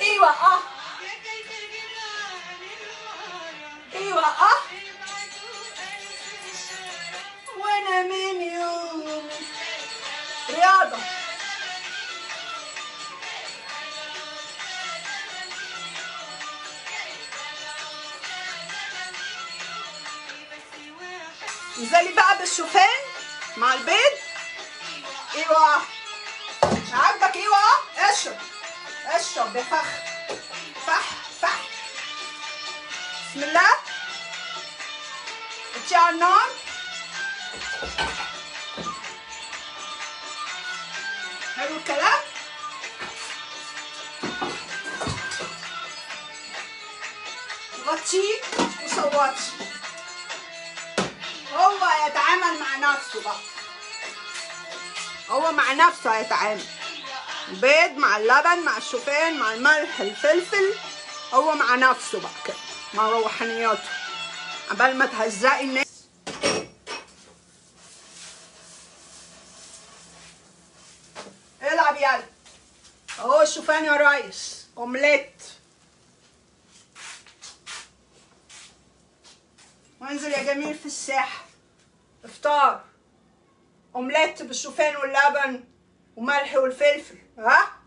ايوه ايوه وانا من يوم رياضة. انزلي بقى بالشوفان مع البيض. ايوه مش عاجبك؟ ايوه اشرب اشرب بفخ فح فح. بسم الله. اتشي على النار. حلو الكلام. غطيه وصوتي. هو يتعامل مع نفسه بقى، هو مع نفسه هيتعامل. البيض مع اللبن مع الشوفان مع الملح الفلفل، هو مع نفسه بقى كده مع روحانياته عبال ما تهزقي الناس. العب يلا. اهو الشوفان يا ريس. اومليت. وانزل يا جميل في الساحة. افطار اومليت بالشوفان واللبن وملح والفلفل. ها